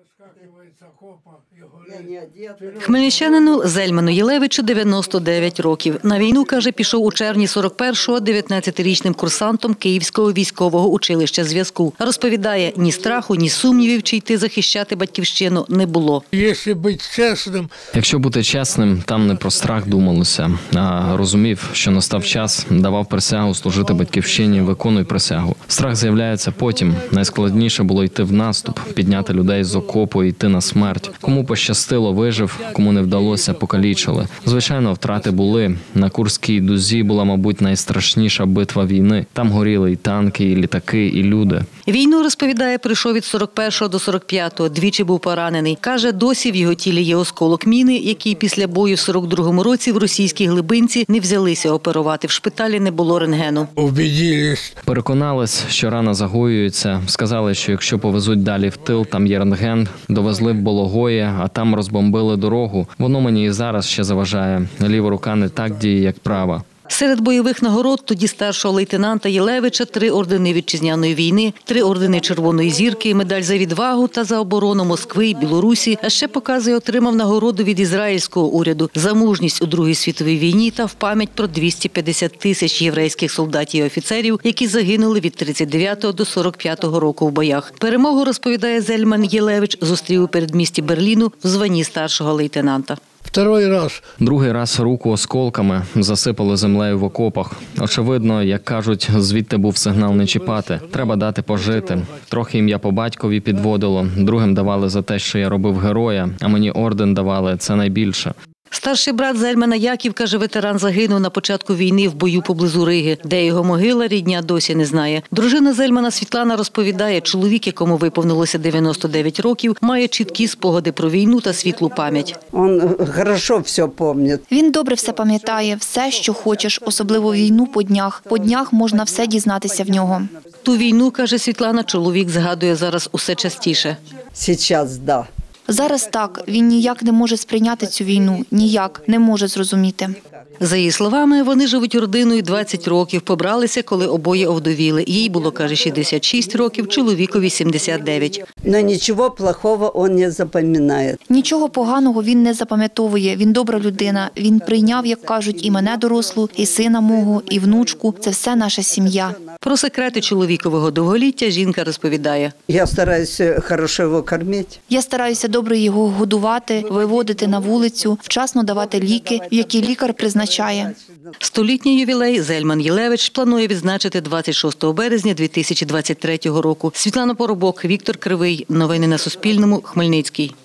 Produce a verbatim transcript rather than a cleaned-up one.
Хмельничанину Зельману Єлевичу дев'яносто дев'ять років. На війну, каже, пішов у червні сорок першого дев'ятнадцятирічним курсантом Київського військового училища зв'язку. Розповідає, ні страху, ні сумнівів, чи йти захищати батьківщину не було. Якщо бути чесним, Якщо бути чесним, там не про страх думалося, а розумів, що настав час, давав присягу служити батьківщині, виконуй присягу. Страх з'являється потім. Найскладніше було йти в наступ, підняти людей з окопу і йти на смерть. Кому пощастило, вижив, кому не вдалося, покалічили. Звичайно, втрати були. На Курській дузі була, мабуть, найстрашніша битва війни. Там горіли і танки, і літаки, і люди. Війну, розповідає, прийшов від сорок першого до сорок п'ятого, двічі був поранений. Каже, досі в його тілі є осколок міни, який після бою в сорок другому році в російській глибинці не взялися оперувати. В шпиталі не було рентгену. убедились. Переконались, що рана загоюється. Сказали, що якщо повезуть далі в тил, там є рентген. Довезли вОлогое, а там розбомбили дорогу. Воно мені і зараз ще заважає. Ліва рука не так діє, як права. Серед бойових нагород тоді старшого лейтенанта Єлевича три ордени Вітчизняної війни, три ордени Червоної зірки, медаль за відвагу та за оборону Москви і Білорусі. А ще, показує, отримав нагороду від ізраїльського уряду за мужність у Другій світовій війні та в пам'ять про двісті п'ятдесят тисяч єврейських солдатів і офіцерів, які загинули від тридцять дев'ятого до сорок п'ятого року в боях. Перемогу, розповідає Зельман Єлевич, зустрів у передмісті Берліну в званні старшого лейтенанта. Второй раз. Другий раз руку осколками засипали землею в окопах. Очевидно, як кажуть, звідти був сигнал не чіпати. Треба дати пожити. Трохи ім'я по батькові підводило. Другим давали за те, що я робив героя, а мені орден давали – це найбільше. Старший брат Зельмана Яків, каже, ветеран загинув на початку війни в бою поблизу Риги. Де його могила, рідня досі не знає. Дружина Зельмана Світлана розповідає, чоловік, якому виповнилося дев'яносто дев'ять років, має чіткі спогади про війну та світлу пам'ять. Він добре все пам'ятає. Він добре все пам'ятає, все, що хочеш, особливо війну по днях. По днях можна все дізнатися в нього. Ту війну, каже Світлана, чоловік згадує зараз усе частіше. Зараз, так. Зараз так, він ніяк не може сприйняти цю війну, ніяк не може зрозуміти. За її словами, вони живуть родиною двадцять років, побралися, коли обоє овдовіли. Їй було, каже, шістдесят шість років, чоловікові сімдесят дев'ять. Але нічого плохого він не запам'ятає. Нічого поганого він не запам'ятовує, він добра людина. Він прийняв, як кажуть, і мене дорослу, і сина мого, і внучку. Це все наша сім'я. Про секрети чоловікового довголіття жінка розповідає. Я стараюся хорошо його кормити. Я стараюся добре його годувати, виводити на вулицю, вчасно давати ліки, які лікар призначає. Столітній ювілей Зельман Єлевич планує відзначити двадцять шостого березня дві тисячі двадцять третього року. Світлана Поробок, Віктор Кривий. Новини на Суспільному. Хмельницький.